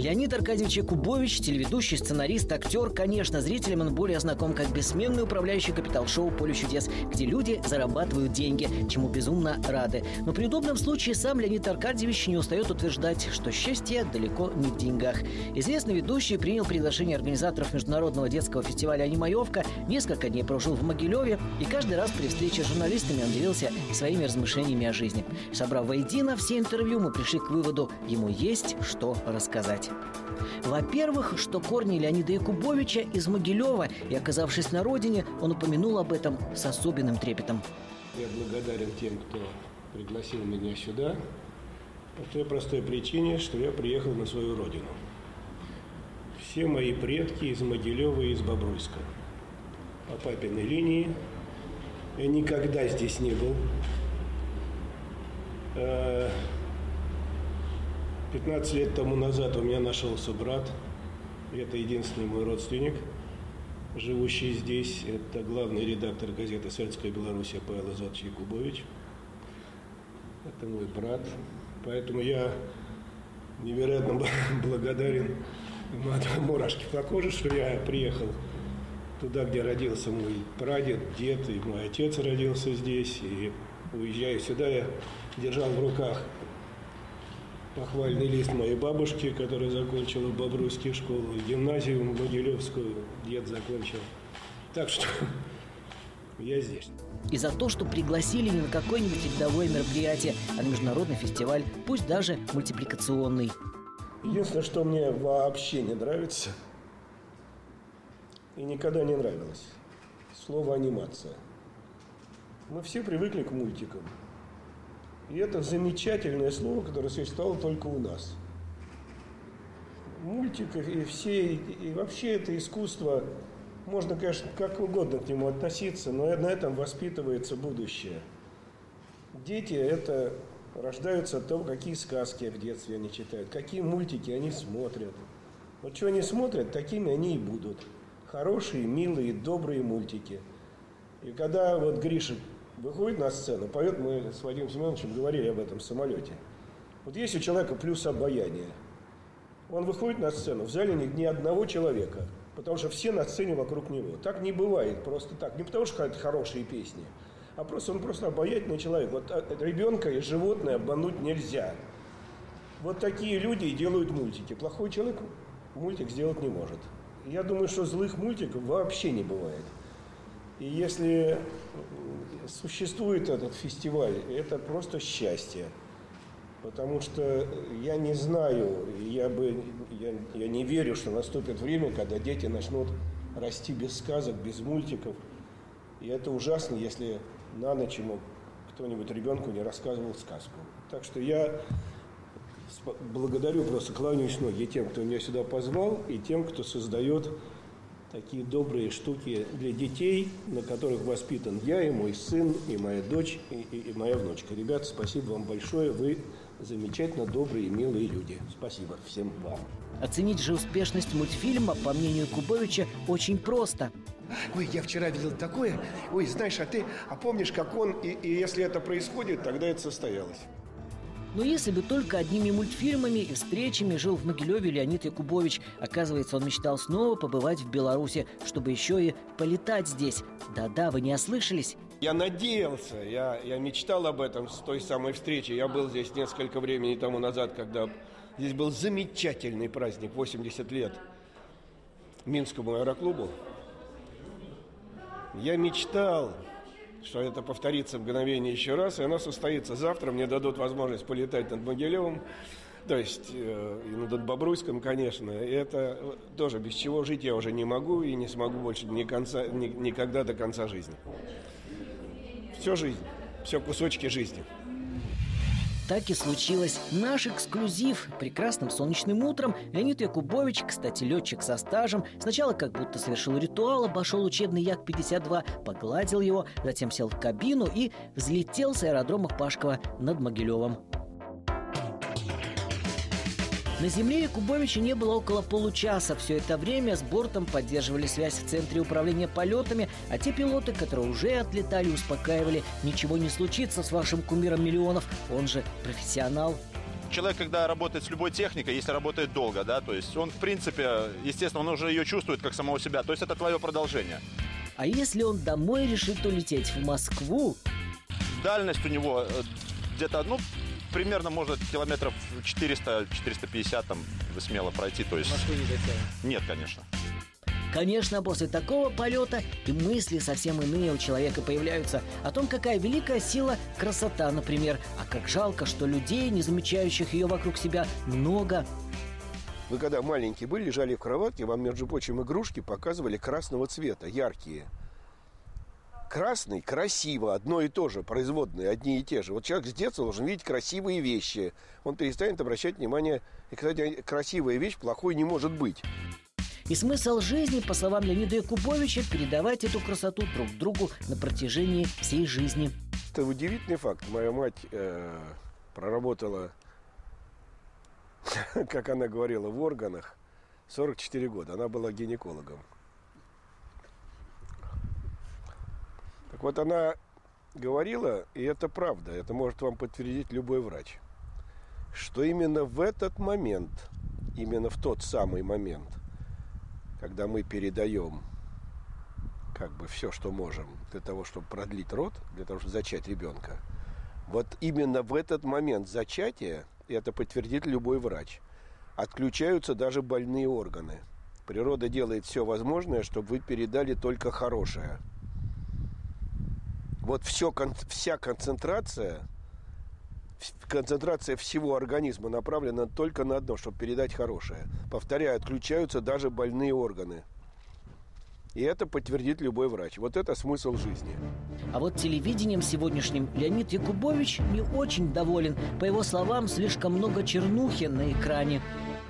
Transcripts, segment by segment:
Леонид Аркадьевич Якубович – телеведущий, сценарист, актер. Конечно, зрителям он более знаком как бессменный управляющий капитал-шоу «Поле чудес», где люди зарабатывают деньги, чему безумно рады. Но при удобном случае сам Леонид Аркадьевич не устает утверждать, что счастье далеко не в деньгах. Известный ведущий принял приглашение организаторов международного детского фестиваля «Анимаевка», несколько дней прожил в Могилеве, и каждый раз при встрече с журналистами он делился своими размышлениями о жизни. Собрав воедино все интервью, мы пришли к выводу – ему есть что рассказать. Во-первых, что корни Леонида Якубовича из Могилева, и, оказавшись на родине, он упомянул об этом с особенным трепетом. Я благодарен тем, кто пригласил меня сюда, по той простой причине, что я приехал на свою родину. Все мои предки из Могилева и из Бобруйска. По папиной линии. Я никогда здесь не был. 15 лет тому назад у меня нашелся брат. Это единственный мой родственник, живущий здесь. Это главный редактор газеты «Советская Беларусь» Павел Азатович Якубович. Это мой брат. Поэтому я невероятно благодарен. Мурашки по коже, что я приехал туда, где родился мой прадед, дед, и мой отец родился здесь. И уезжая сюда, я держал в руках похвальный лист моей бабушки, которая закончила Бобруйскую школу, гимназию Могилевскую дед закончил. Так что я здесь. И за то, что пригласили не на какое-нибудь рядовое мероприятие, а на международный фестиваль, пусть даже мультипликационный. Единственное, что мне вообще не нравится и никогда не нравилось – слово «анимация». Мы все привыкли к мультикам. И это замечательное слово, которое существовало только у нас. Мультик и вообще это искусство, можно, конечно, как угодно к нему относиться, но на этом воспитывается будущее. Дети это рождаются от того, какие сказки в детстве они читают, какие мультики они смотрят. Вот что они смотрят, такими они и будут. Хорошие, милые, добрые мультики. И когда вот Гриша выходит на сцену, поет, мы с Вадимом Семеновичем говорили об этом в самолете. Вот есть у человека плюс обаяние. Он выходит на сцену, в зале ни одного человека, потому что все на сцене вокруг него. Так не бывает просто так. Не потому что это хорошие песни, а просто он просто обаятельный человек. Вот ребенка и животное обмануть нельзя. Вот такие люди и делают мультики. Плохой человек мультик сделать не может. Я думаю, что злых мультиков вообще не бывает. И если существует этот фестиваль, это просто счастье. Потому что я не знаю, я не верю, что наступит время, когда дети начнут расти без сказок, без мультиков. И это ужасно, если на ночь ему кто-нибудь ребенку не рассказывал сказку. Так что я благодарю, просто кланяюсь ноги тем, кто меня сюда позвал, и тем, кто создает такие добрые штуки для детей, на которых воспитан я и мой сын, и моя дочь, и моя внучка. Ребята, спасибо вам большое, вы замечательно добрые и милые люди. Спасибо всем вам. Оценить же успешность мультфильма, по мнению Якубовича, очень просто. Ой, я вчера видел такое. Ой, знаешь, а помнишь, как он, и если это происходит, тогда это состоялось. Но если бы только одними мультфильмами и встречами жил в Могилеве Леонид Якубович. Оказывается, он мечтал снова побывать в Беларуси, чтобы еще и полетать здесь. Да-да, вы не ослышались. Я надеялся, я мечтал об этом с той самой встречи. Я был здесь несколько времени тому назад, когда здесь был замечательный праздник, 80 лет Минскому аэроклубу. Я мечтал, что это повторится в мгновение еще раз, и оно состоится завтра. Мне дадут возможность полетать над Могилевым, то есть и над Бобруйском, конечно. И это тоже, без чего жить я уже не могу и не смогу больше никогда до конца жизни. Все жизнь, все кусочки жизни. Так и случилось. Наш эксклюзив. Прекрасным солнечным утром Леонид Якубович, кстати, летчик со стажем, сначала как будто совершил ритуал, обошел учебный Як-52, погладил его, затем сел в кабину и взлетел с аэродрома Пашково над Могилевым. На земле Якубовича не было около получаса. Все это время с бортом поддерживали связь в Центре управления полетами, а те пилоты, которые уже отлетали, успокаивали: ничего не случится с вашим кумиром миллионов, он же профессионал. человек, когда работает с любой техникой, если работает долго, да, то есть он, в принципе, естественно, он уже ее чувствует как самого себя. То есть это твое продолжение. А если он домой решит улететь в Москву? Дальность у него где-то, примерно, может, километров 400-450 там смело пройти. То есть... В Москву не дотянет? Нет, конечно. Конечно, после такого полета и мысли совсем иные у человека появляются. О том, какая великая сила красота, например. А как жалко, что людей, не замечающих ее вокруг себя, много. Вы когда маленькие были, лежали в кроватке, вам, между прочим, игрушки показывали красного цвета, яркие. Красный – красиво, одно и то же, производные, одни и те же. Вот человек с детства должен видеть красивые вещи. Он перестанет обращать внимание. И, кстати, красивая вещь плохой не может быть. И смысл жизни, по словам Леонида Якубовича, передавать эту красоту друг другу на протяжении всей жизни. Это удивительный факт. Моя мать проработала, как она говорила, в органах 44 года. Она была гинекологом. Так вот, она говорила, и это правда, это может вам подтвердить любой врач, что именно в этот момент, именно в тот самый момент, когда мы передаем как бы все, что можем для того, чтобы продлить род, для того, чтобы зачать ребенка, вот именно в этот момент зачатия, и это подтвердит любой врач, отключаются даже больные органы. Природа делает все возможное, чтобы вы передали только хорошее. Вот вся концентрация всего организма направлена только на одно, чтобы передать хорошее. Повторяю, отключаются даже больные органы. И это подтвердит любой врач. Вот это смысл жизни. А вот телевидением сегодняшним Леонид Якубович не очень доволен. По его словам, слишком много чернухи на экране.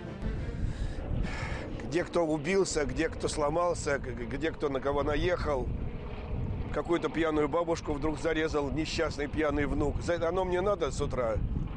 Где кто убился, где кто сломался, где кто на кого наехал. Какую-то пьяную бабушку вдруг зарезал несчастный пьяный внук. Оно мне надо с утра?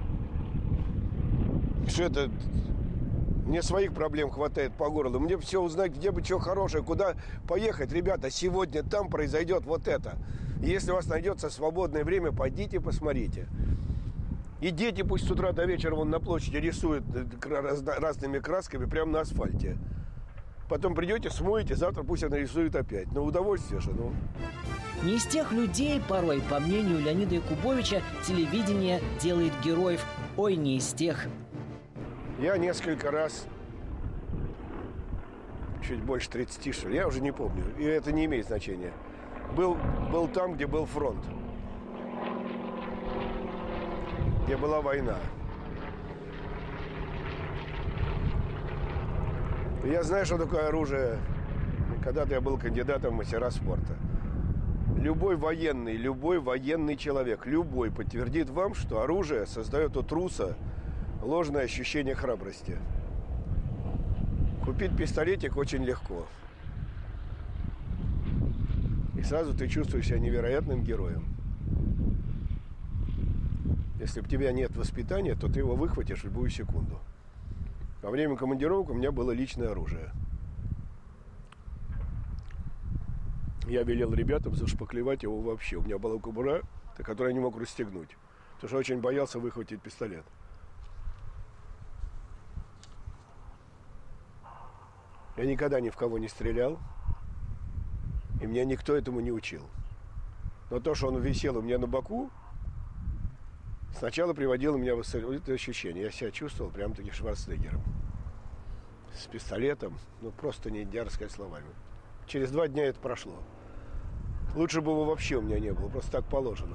Что это? Мне своих проблем хватает по горлу. Мне все узнать, где бы что хорошее, куда поехать. Ребята, сегодня там произойдет вот это. И если у вас найдется свободное время, пойдите, посмотрите. И дети пусть с утра до вечера вон на площади рисуют разными красками прямо на асфальте. Потом придете, смоете, завтра пусть она рисует опять. Но удовольствие же, Не из тех людей, порой, по мнению Леонида Якубовича, телевидение делает героев. Ой, не из тех. Я несколько раз, чуть больше 30, что ли, я уже не помню, и это не имеет значения, был там, где был фронт, где была война. И я знаю, что такое оружие. Когда-то я был кандидатом в мастера спорта. Любой военный человек, любой подтвердит вам, что оружие создает у труса ложное ощущение храбрости. Купить пистолетик очень легко. И сразу ты чувствуешь себя невероятным героем. Если у тебя нет воспитания, то ты его выхватишь в любую секунду. Во время командировок у меня было личное оружие. Я велел ребятам зашпаклевать его вообще. У меня была кобура, которую я не мог расстегнуть, потому что очень боялся выхватить пистолет. Я никогда ни в кого не стрелял, и меня никто этому не учил. Но то, что он висел у меня на боку, сначала приводило меня в это ощущение. Я себя чувствовал прям-таки Шварценеггером. С пистолетом, просто нельзя рассказать словами. Через 2 дня это прошло. Лучше бы его вообще у меня не было, просто так положено.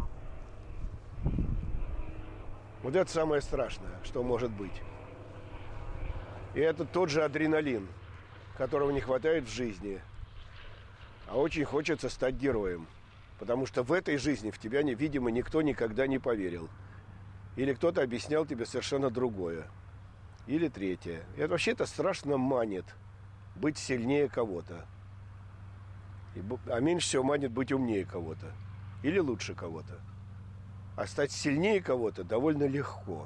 Вот это самое страшное, что может быть. И это тот же адреналин, которого не хватает в жизни. А очень хочется стать героем. Потому что в этой жизни в тебя, видимо, никто никогда не поверил. Или кто-то объяснял тебе совершенно другое. Или третье. И это вообще-то страшно манит быть сильнее кого-то. А меньше всего манит быть умнее кого-то. Или лучше кого-то. А стать сильнее кого-то довольно легко.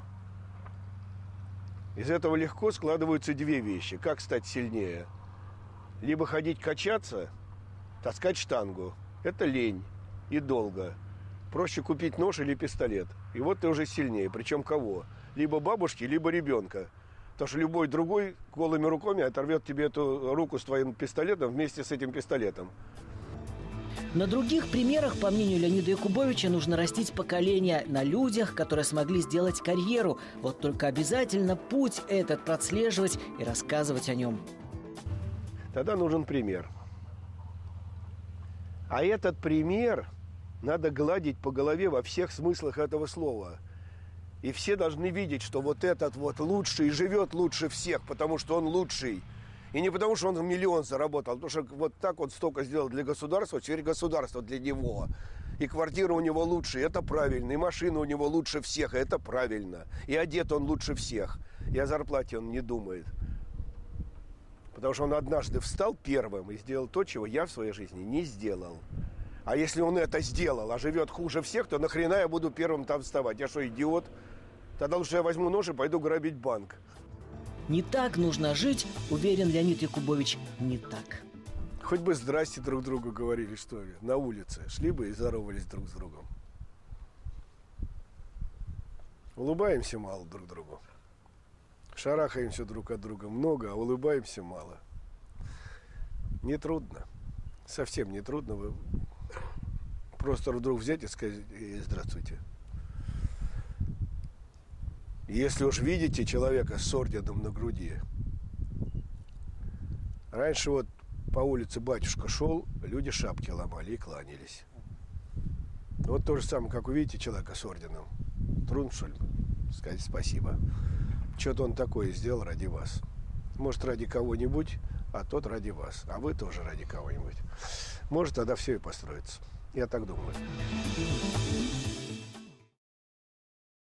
Из этого легко складываются 2 вещи. Как стать сильнее? Либо ходить качаться, таскать штангу. Это лень и долго. Проще купить нож или пистолет. И вот ты уже сильнее. Причем кого? либо бабушки, либо ребенка. Потому что любой другой голыми руками оторвет тебе эту руку с твоим пистолетом вместе с этим пистолетом. На других примерах, по мнению Леонида Якубовича, нужно растить поколение на людях, которые смогли сделать карьеру. Вот только обязательно путь этот прослеживать и рассказывать о нем. Тогда нужен пример. А этот пример надо гладить по голове во всех смыслах этого слова. И все должны видеть, что вот этот вот лучший живет лучше всех, потому что он лучший. И не потому, что он миллион заработал, а потому что вот так он столько сделал для государства, теперь государство для него. И квартира у него лучше, это правильно. И машина у него лучше всех, это правильно. И одет он лучше всех. И о зарплате он не думает. Потому что он однажды встал первым и сделал то, чего я в своей жизни не сделал. А если он это сделал, а живет хуже всех, то нахрена я буду первым там вставать? Я что, идиот? Тогда лучше я возьму нож и пойду грабить банк. Не так нужно жить, уверен Леонид Якубович, не так. Хоть бы здрасте друг другу говорили, что ли, на улице. Шли бы и здоровались друг с другом. Улыбаемся мало друг другу. Шарахаемся друг от друга много, а улыбаемся мало. Нетрудно. Совсем нетрудно. Вы просто вдруг взять и сказать «Здравствуйте». Если уж видите человека с орденом на груди. Раньше вот по улице батюшка шел, люди шапки ломали и кланялись. Вот то же самое, как увидите человека с орденом. Трудно, что ли, сказать спасибо. Что-то он такое сделал ради вас. Может, ради кого-нибудь, а тот ради вас. А вы тоже ради кого-нибудь. Может, тогда все и построится. Я так думаю.